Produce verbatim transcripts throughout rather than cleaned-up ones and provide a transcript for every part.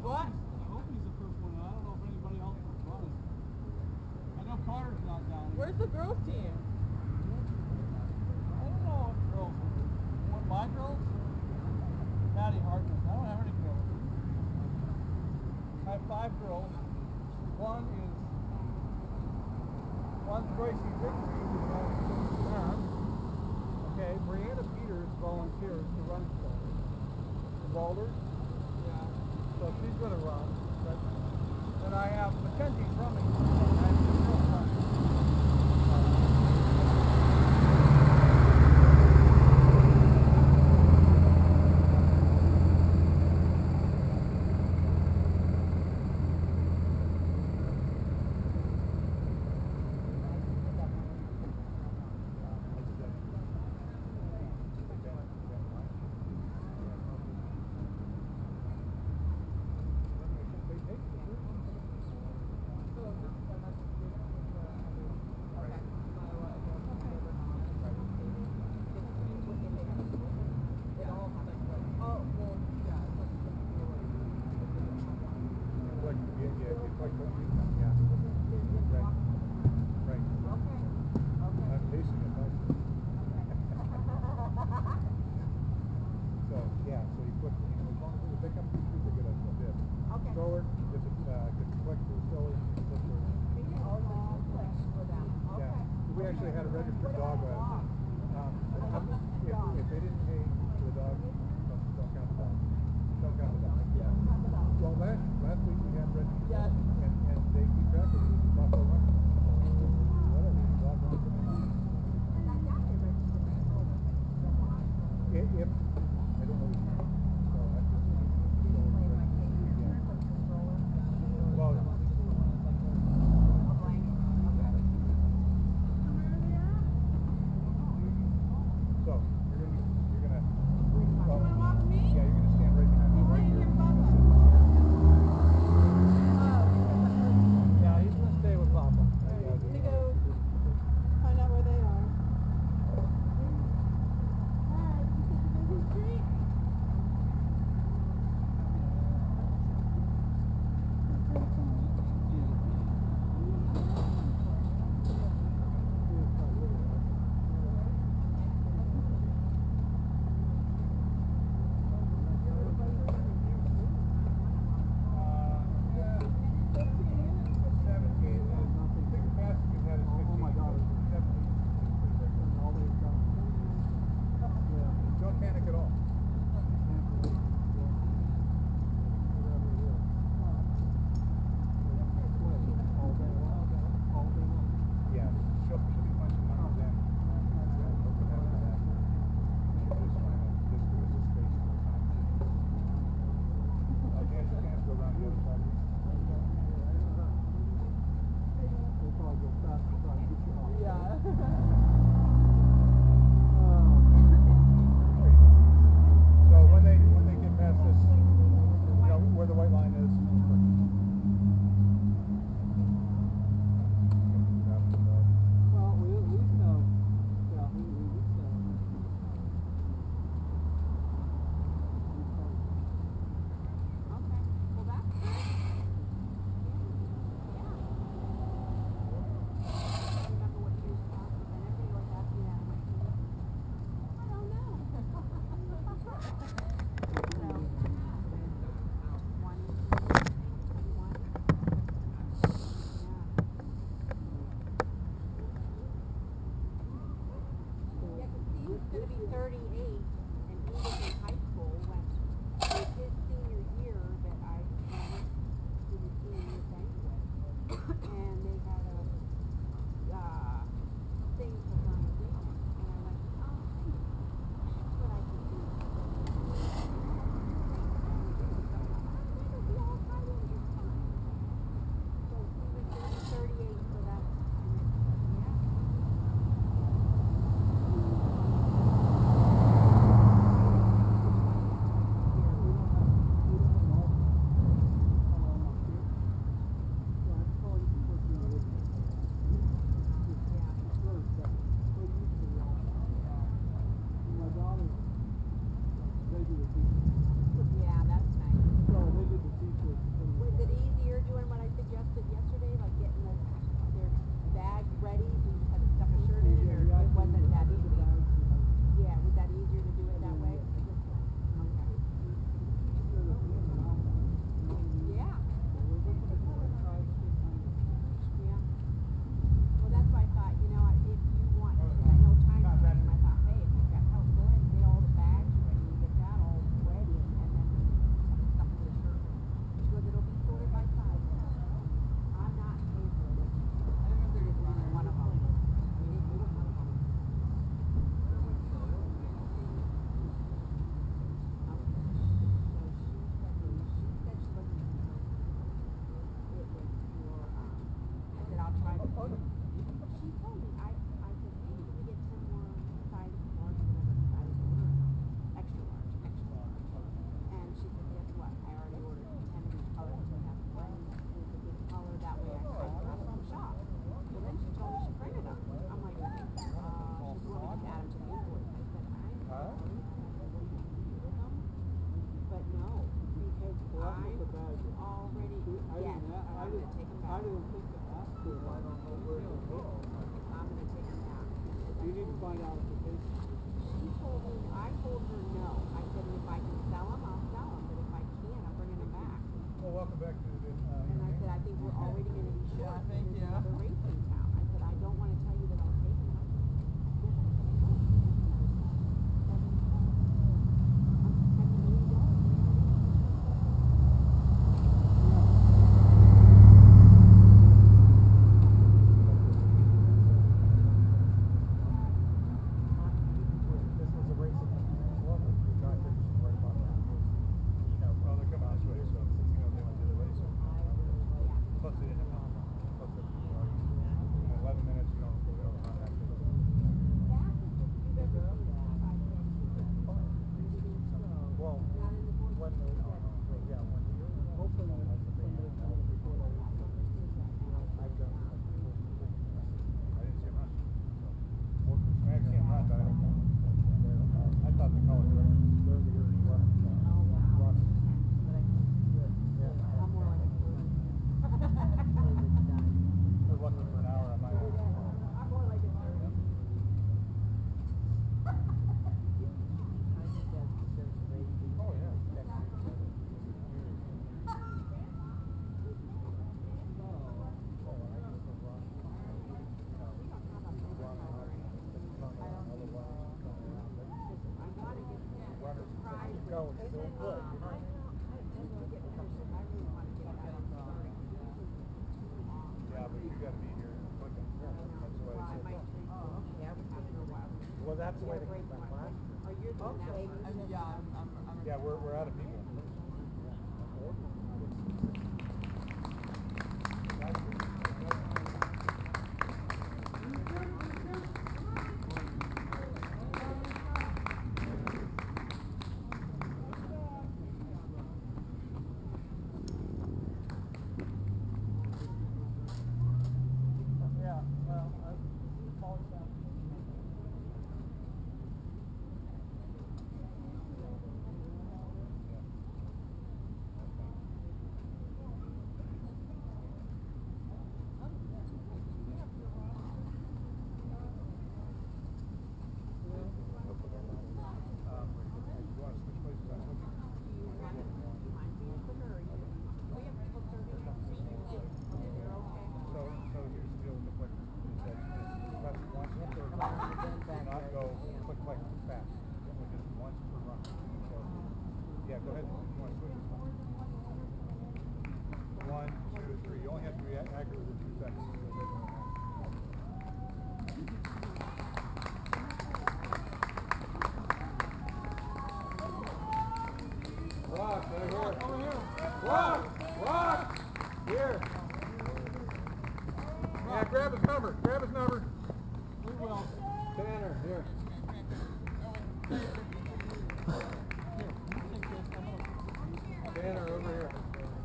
What? I hope he's the first one. I don't know if anybody else was running. I know Carter's not down here. Where's the girls' team? I don't know what girls will do. What, my girls? Maddie Hartnett. I don't have any girls. I have five girls. One is one's Gracie Victory, who volunteers to run. Okay, Brianna Peters volunteers to run for the Boulders. Yeah. So she's going to run. But then I have Mackenzie Drummond. I have two girls running. We actually had a registered dog last night. Um, if, if they didn't pay for the dog, don't, don't count the dog. Don't count the dog. Yeah. Well, last, last week we had registered Yes. dogs, and, and they keep track of it. It's Buffalo Running. Whatever. The dog runs in the night. If, if, I don't know his name. So I just, so, yeah. Well, So, you're gonna, you're gonna, well, yeah, you're gonna stand right behind me right here. Yeah, he's gonna stay with Papa. already, I yes, didn't, and I I'm didn't, gonna take them I back. didn't think to ask her, I don't know where to go. I'm gonna take them back. You need to find out if the case. She told me, I told her no. I said, if I can sell them, I'll sell them, but if I can't, I'm bringing them back. Well, welcome back to the, uh, And I said, I think we're already gonna be short. Yeah, thank There's you. another race in town. I said, I don't wanna tell you that I'm taking them. this was a race in the well, the track is right about now. You know, well, they're coming this way, so, you know, they went the other way, so. Plus they didn't have, plus the, you know, in eleven minutes, you don't, you don't contact them. Well, when the, yeah, when you're hoping that that's the thing, that'll be cool. I've done it. I didn't see him run. So, well, I have seen him run, but I don't know. I thought the color director was there to hear him run. Run. Yeah. I'm more like a thirty. We're lucky for an hour, I might. I'm more like a thirty. Oh, yeah. Going so good, you know? Yeah, but you gotta be here looking. That's the way I it's might drink. Yeah, we have to while. Well, that's the way to Break keep that one. class. Oh, you're doing that one. I mean, yeah, I'm, I'm, I'm. Yeah, we're, we're out of people. Yeah, well, I called them. So, so here's the deal with the clickers. Is that you press it once per run, do not go click, click fast. Only just once per run. So, yeah, go ahead. You want to switch this one? One, two, three. You only have to be ac- accurate within two seconds. So they don't have- Rock, right here. Over here. Rock! Rock! Here. Yeah, grab his number. Grab his number. We will. Tanner, here. Tanner, over here.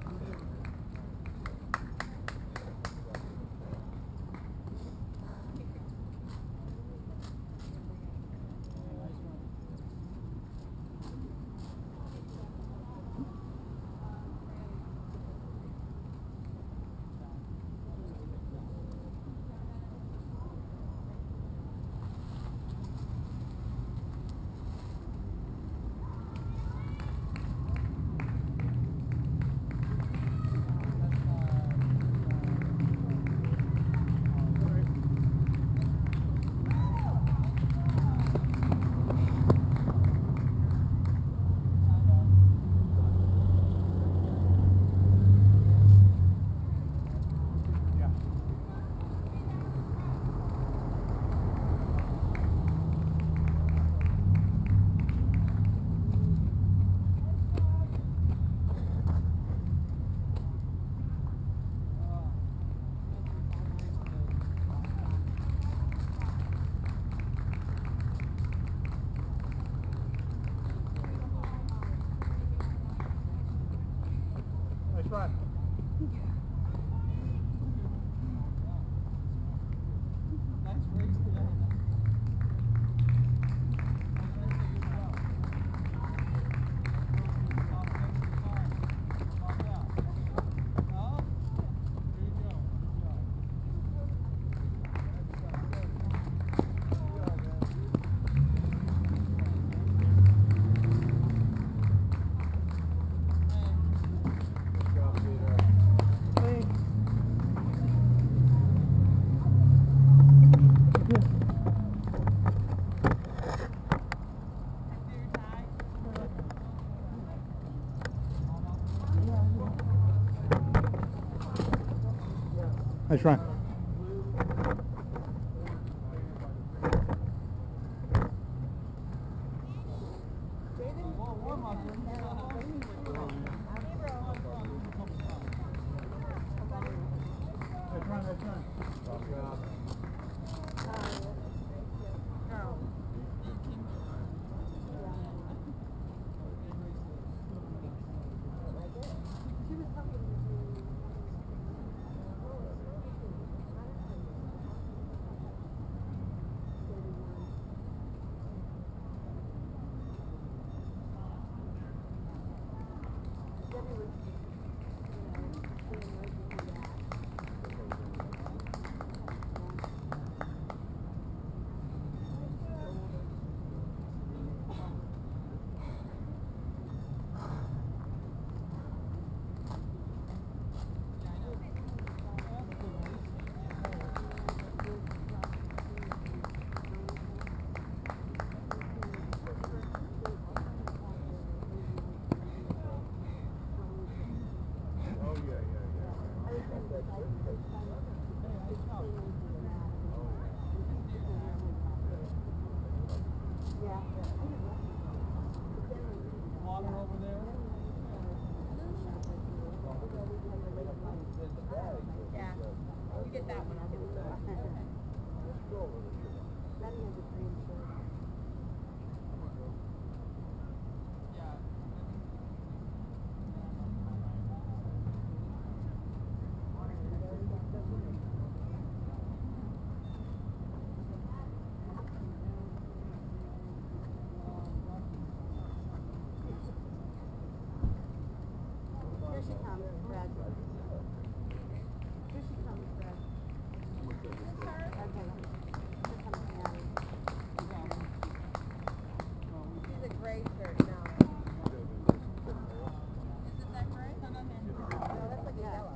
Nice run. Nice race today. Nice race as well. Nice run. Nice run, nice run. Water over there. Yeah. You get that one, I'll give it to you. Then he has a green shirt. Yeah. Here she comes, Brad. Here she comes, Brad. Okay. Here comes Maddie. She's a gray shirt now. Isn't that gray? No, that's like a yellow.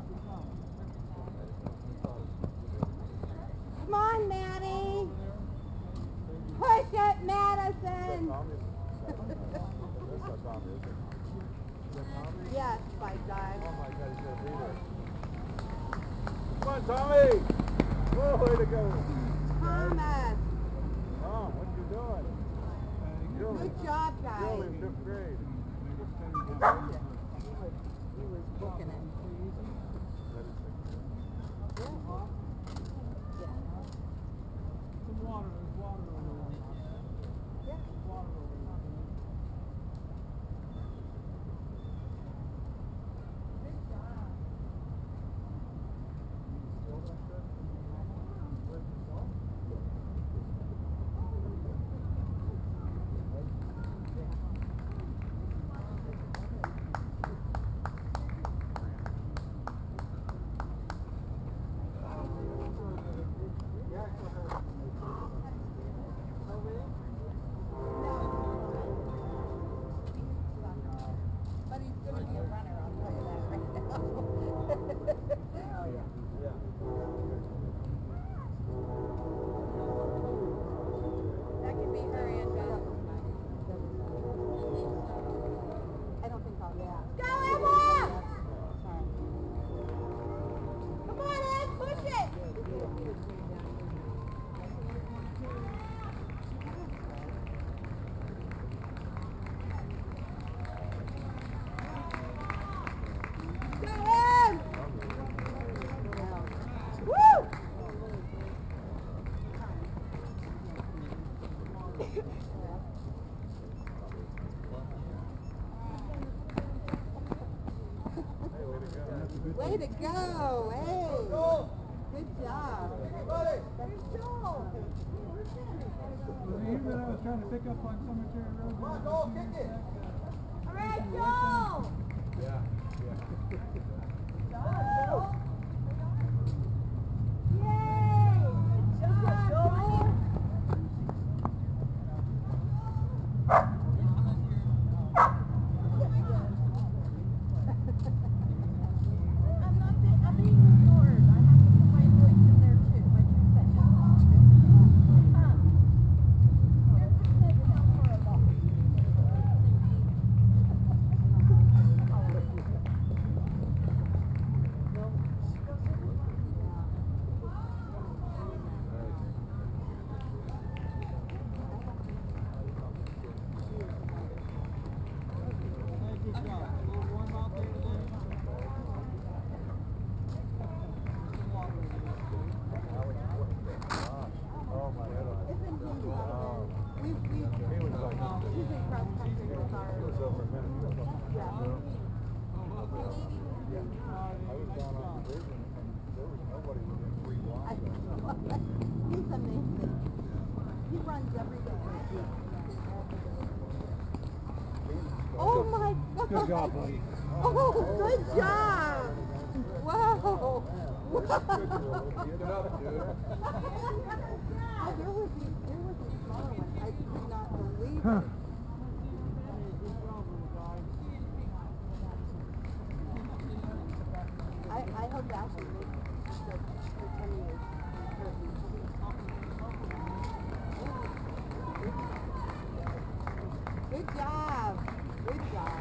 Come on, Maddie. Push it, Madison. Yes, by dive. Oh my God, he's gonna be there. Come on, Tommy! Oh, way to go! Thomas. Mom, what you doing? Good job, guys. You're only in fifth grade. He was, he was booking it. Some water, there's water over there. Yeah. There's water over there. But he's going to be a runner, I'll tell you that right now. That could be her and I don't think I'll, yeah. Go, Emma! Come on, Ed, push it! Go, Ed! Woo! Way to go! Hey! Good job! There's Joel! Was it you that I was trying to pick up on Cemetery Road? Come on, go, kick it. All right, Joel! Yeah, Joel! Yay! Good job, Joel! I'm not being, I'm being ignored. I have to put my voice in there too, my two cents. Um, here's the thing, count for a ball. I was down on Division and there was nobody within three blocks. He's amazing. He runs every day. Oh my God. Good job, buddy. Oh, good job. Wow. Get up, dude. Oh, there was the, there was a smaller one. I could not believe Huh. it. I, I hope Ashley makes the, the twenty years. Good job. Good job.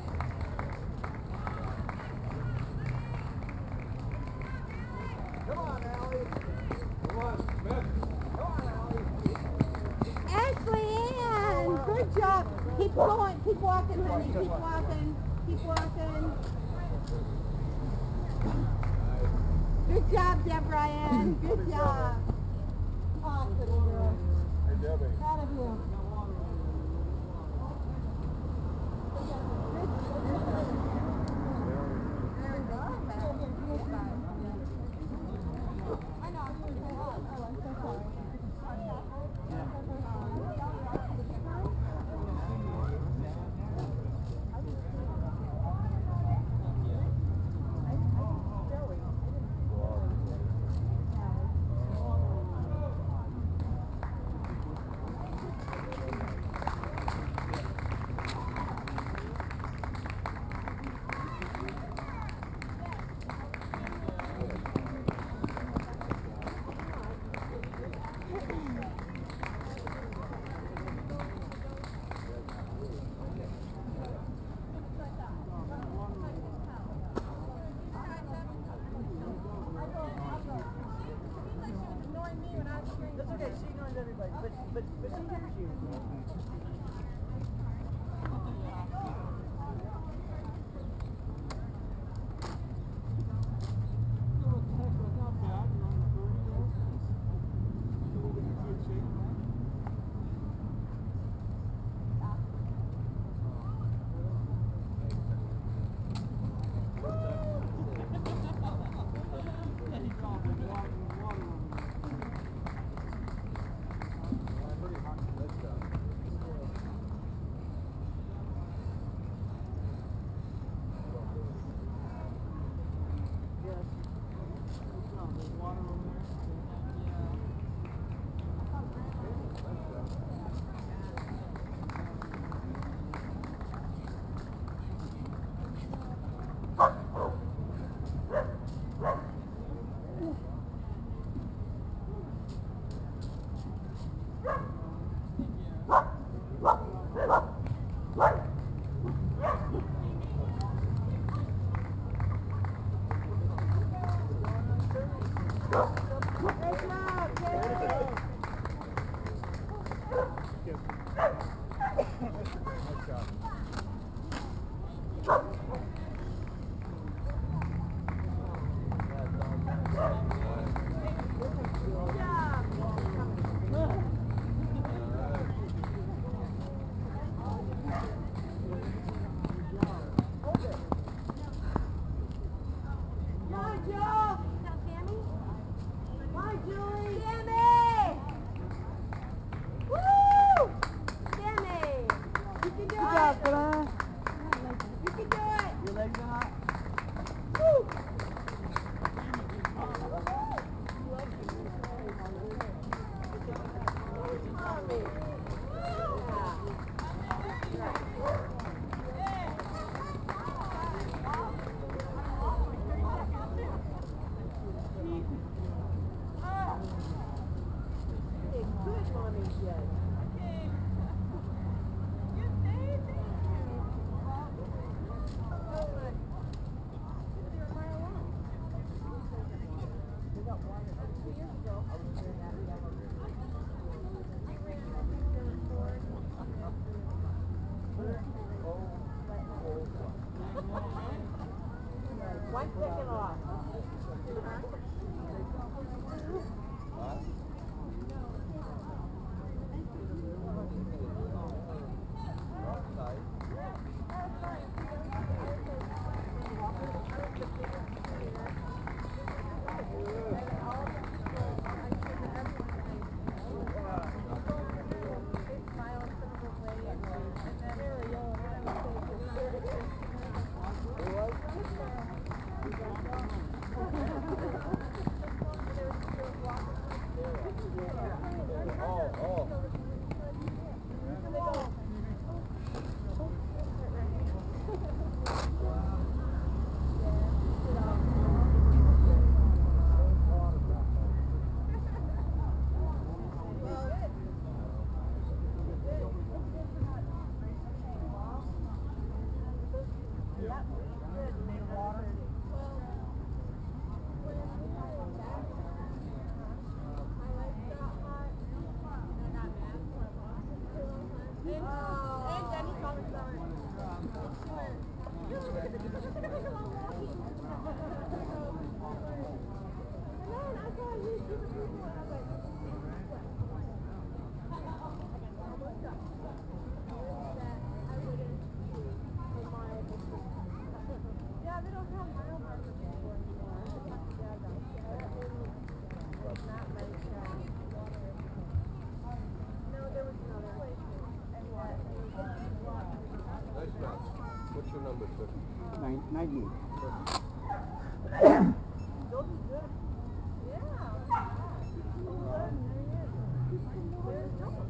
Come on, Allie. Come on, Smith. Come on, Allie. Ashley Ann, good job. Keep going. Keep walking, honey. Keep walking. Keep walking. Good job, Deborah Ann. Good job. Oh, good girl. Hey, Debbie. Proud of you. That's okay, she ignores everybody, but, but, but she hears you. One second off. Huh? ninety-eight. Those are good. Yeah. Where's John?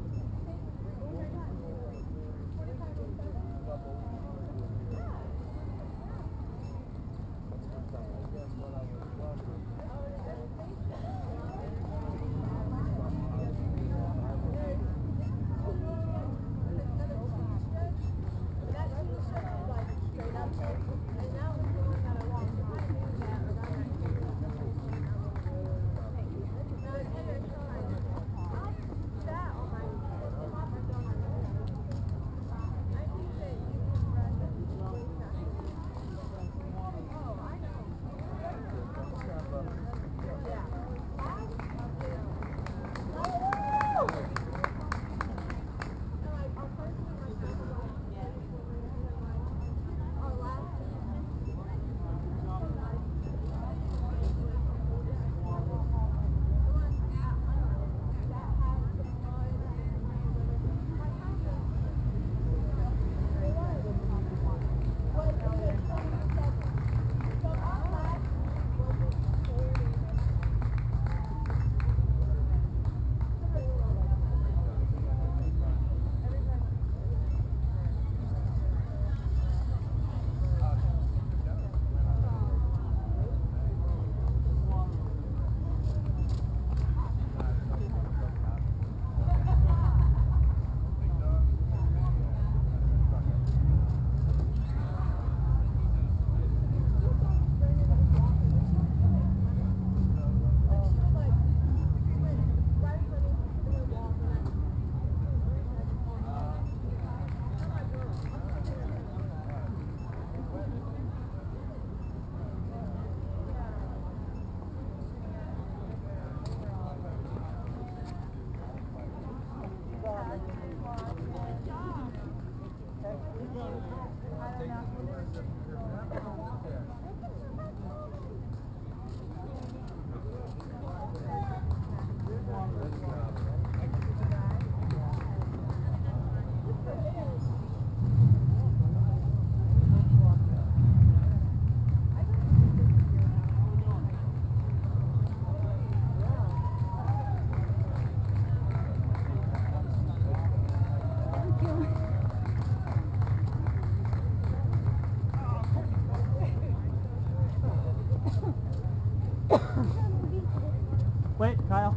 Wait, Kyle.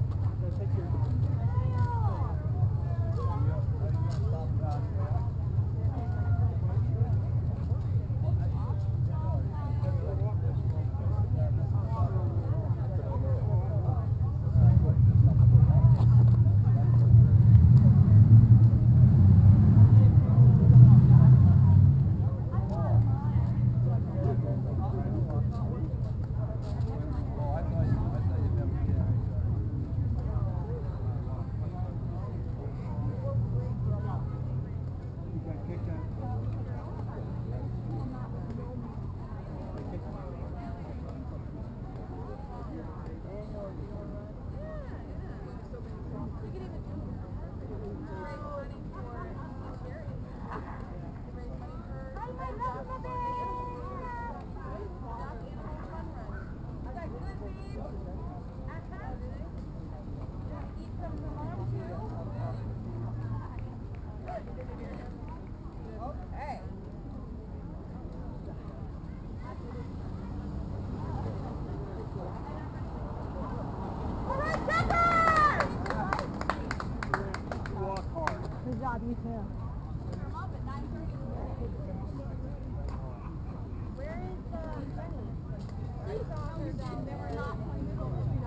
You too. Where is uh, Benny? I saw her down there. We're not playing the whole thing.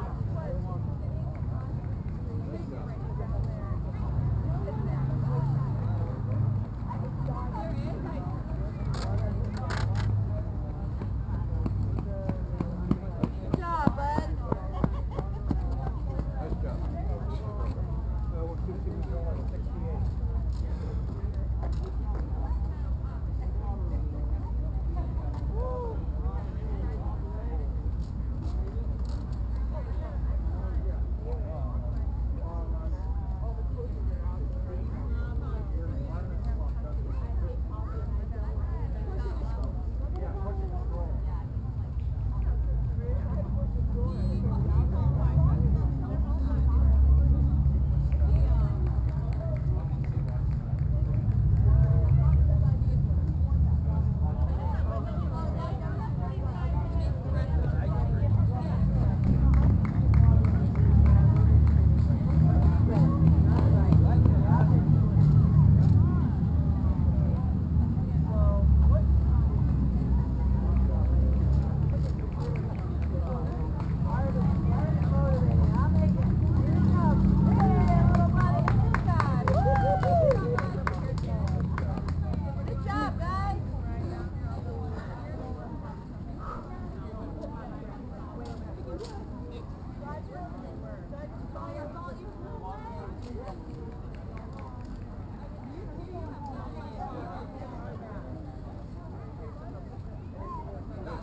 Good job, bud. Nice job. Uh, we'll keep it going on sixty-eight.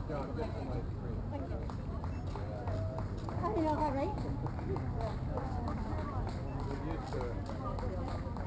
John, get some ice cream. Thank you. How do you know how right? We're used to it.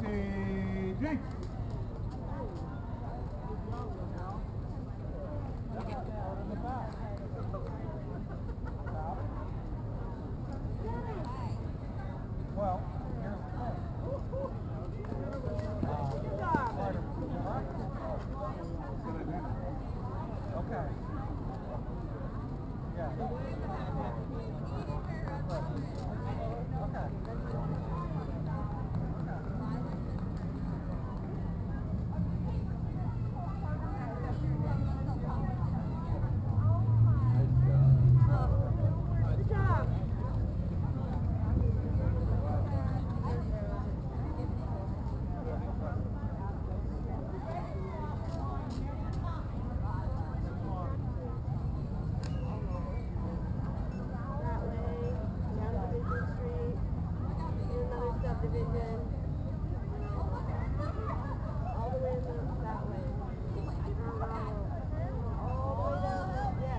Jake. Well, here's the thing. Good job. Okay. Yeah. Good job. That way, down Division Street, in another subdivision. All the way in the, that way. All the way down, yes.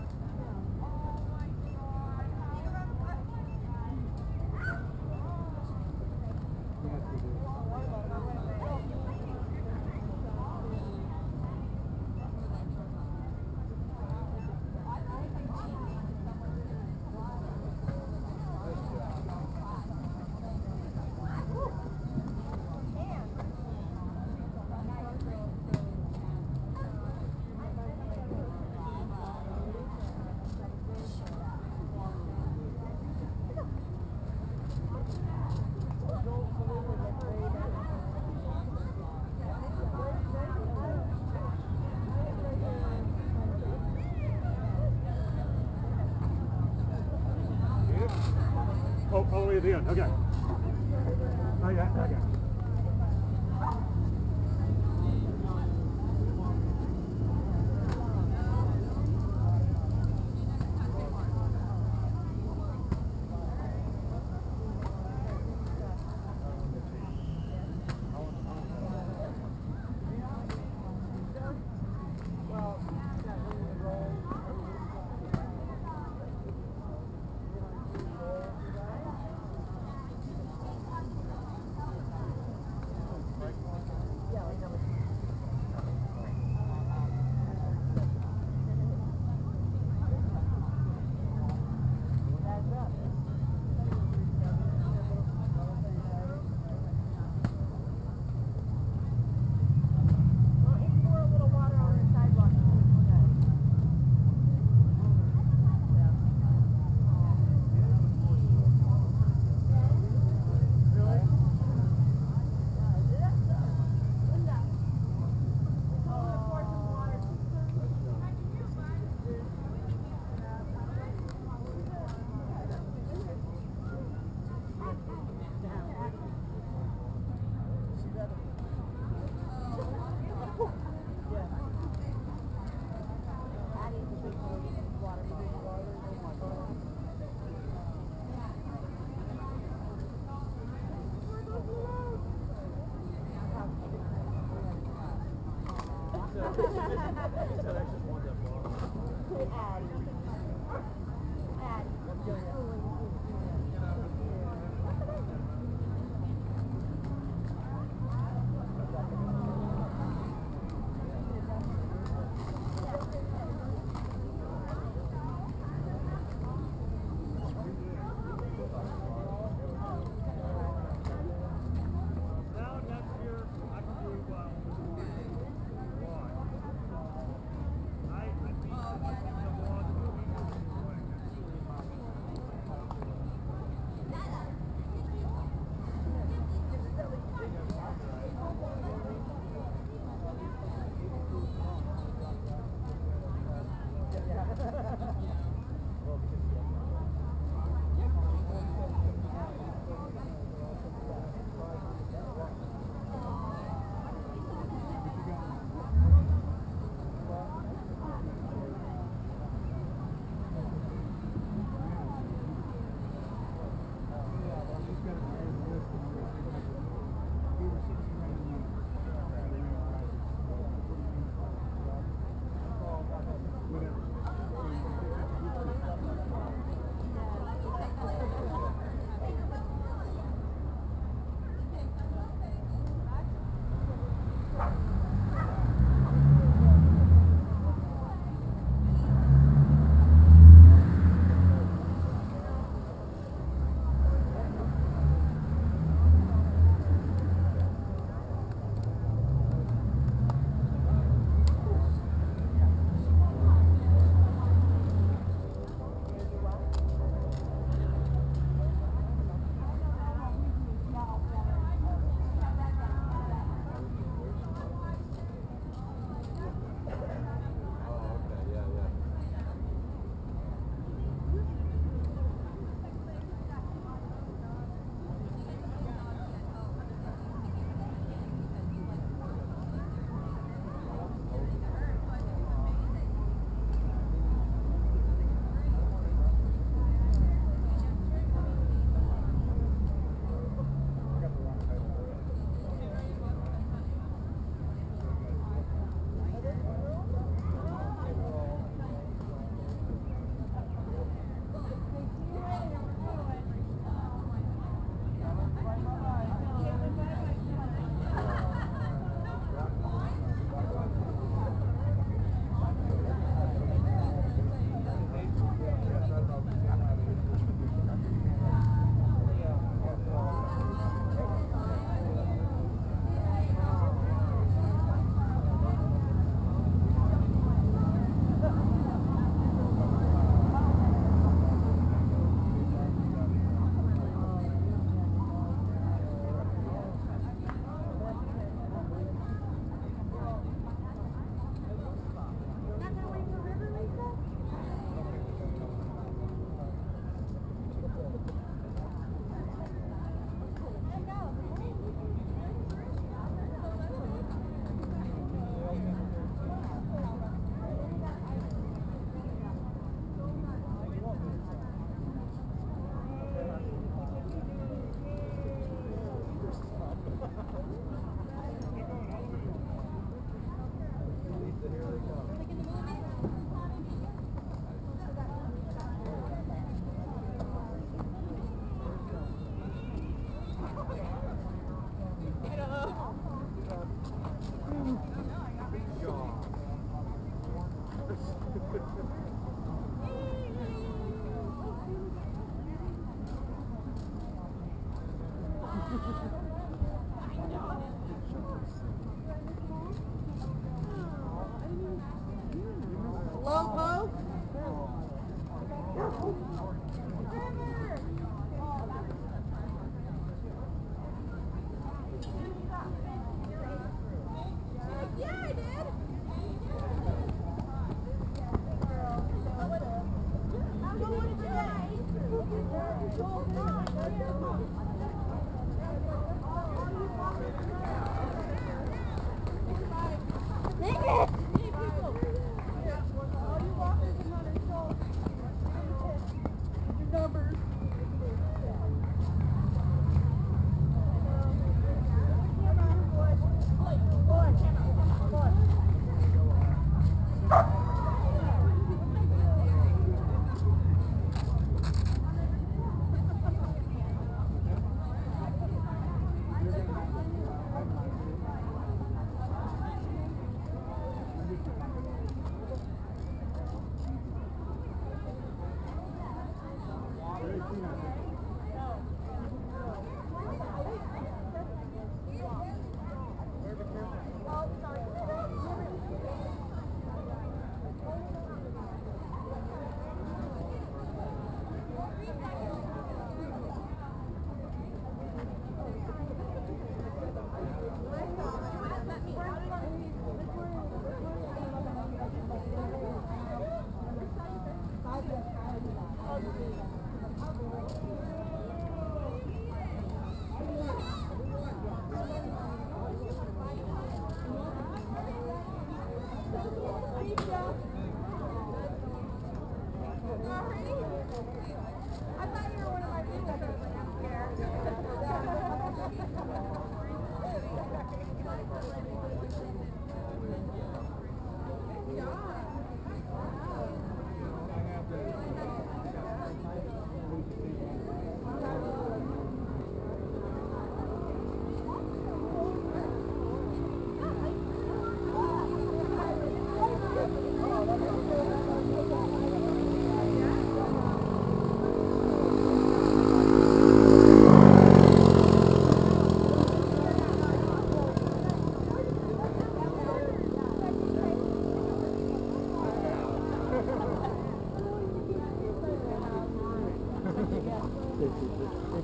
Oh, all the way to the end. Okay. Oh, yeah, okay. Well, that when you roll, yeah, like that was. That's up. Well, if you pour a little water on the sidewalk, really? Linda. Oh, I'm gonna pour some water. Now next year, I can do, uh,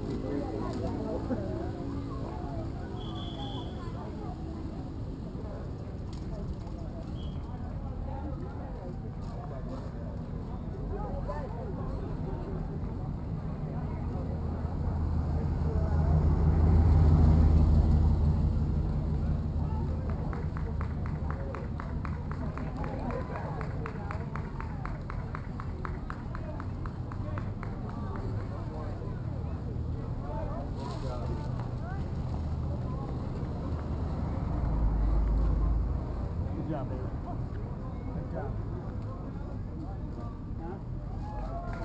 Good job, baby. Good job. Huh?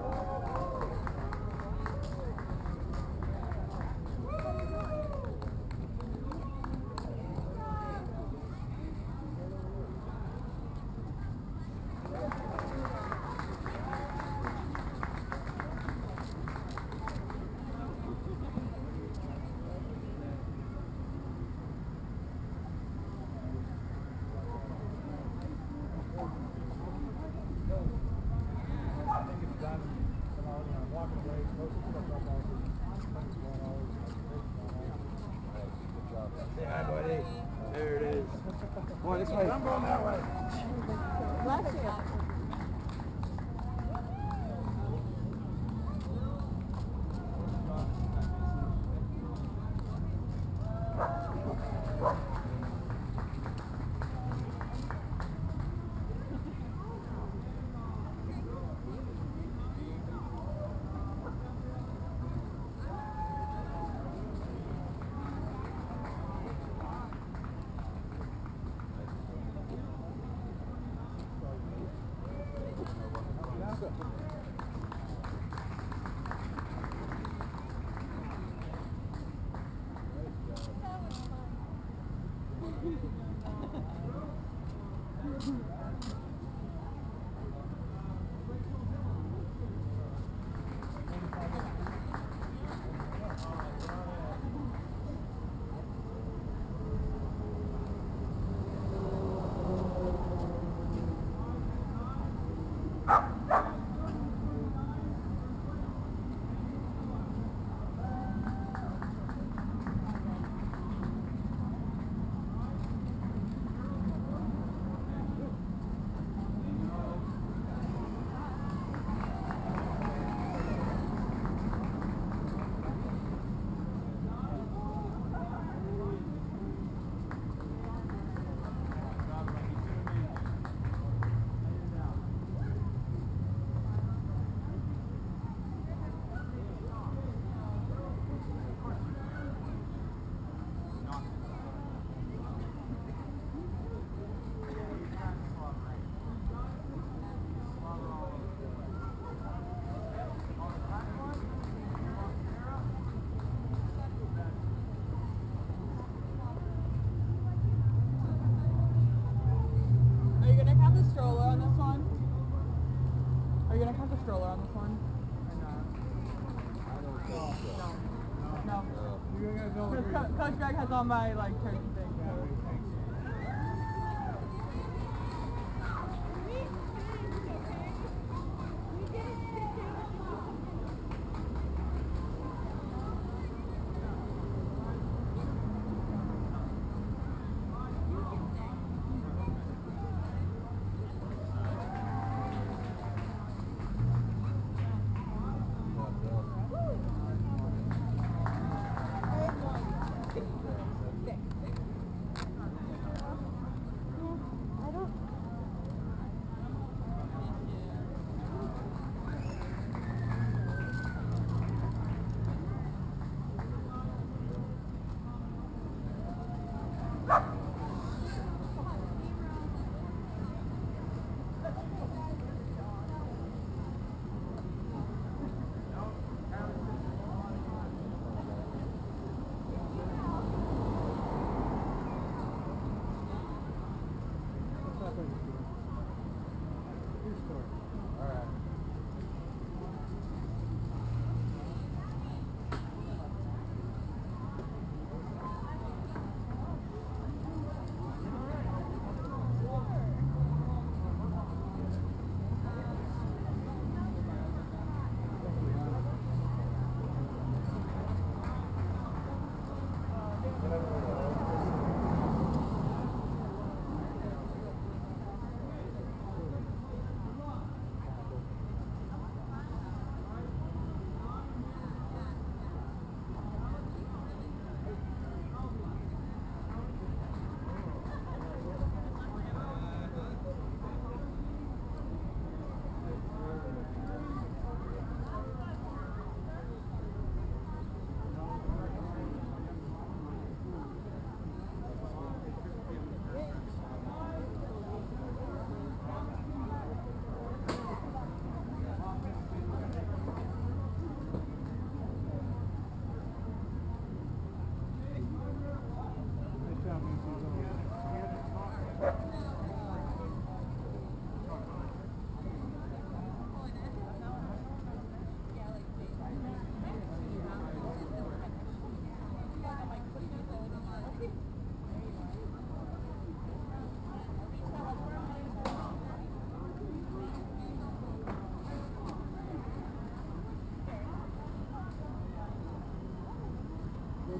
I think it's done. When I- when I'm walking away, most of the stuff I'm always, things going always, good job. Say hi, buddy. There it is. Come on, this way. I'm going that way. Bless you. Are you gonna count the stroller on this one? Are you gonna count the stroller on this one? Or not? No. No. You guys all Because agree? Co- Coach Greg has on my like church thing.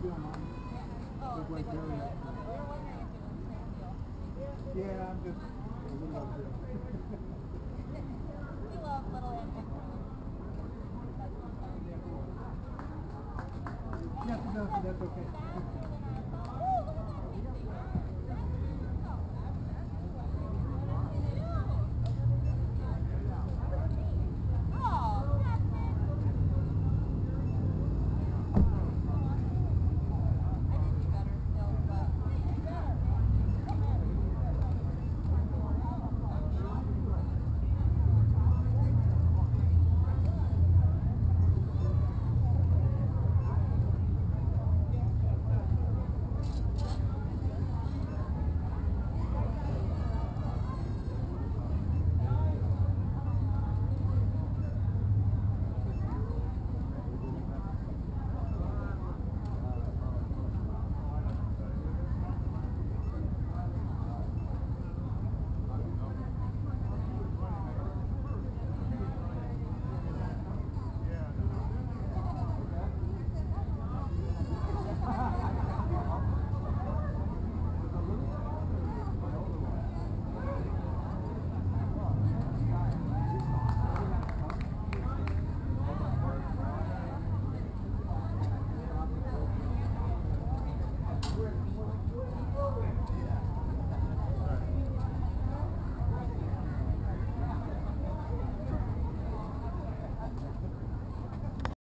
be on mine. Look like Barry. Yeah, I'm just a little upset. We love little animals. Yes, no, that's okay.